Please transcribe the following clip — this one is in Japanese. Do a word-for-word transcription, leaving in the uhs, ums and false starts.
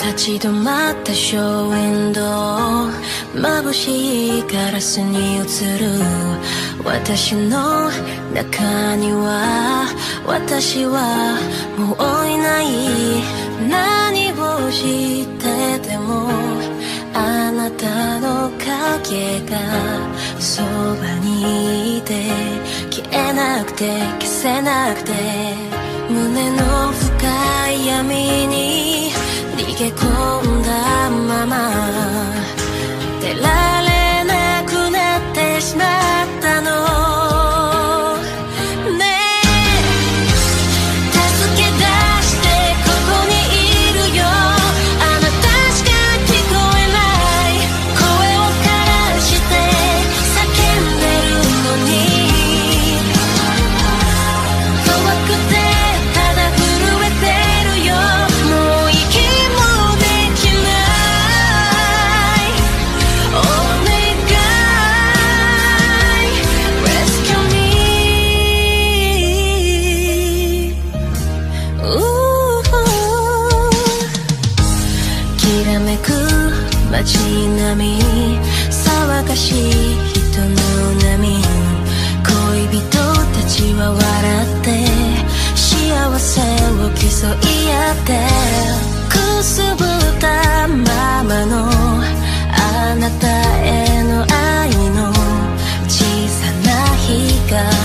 立ち止まったショーウィンドウ、眩しいガラスに映る私の中には、私はもういない。何をしててもあなたの影がそばにいて、消えなくて消せなくて、胸の深い闇に逃げ込んだまま出られなくなってしまったのね。え助け出してここにいるよ、あなたしか聞こえない声を枯らして叫んでるのに、怖くてただ震えてるよ、もう息もできない。お願い Rescue me。 うーきらめく街並み、騒がしい人の波、恋人たちは笑って幸せを競い合って、くすぶったままのあなたへの愛の小さな日が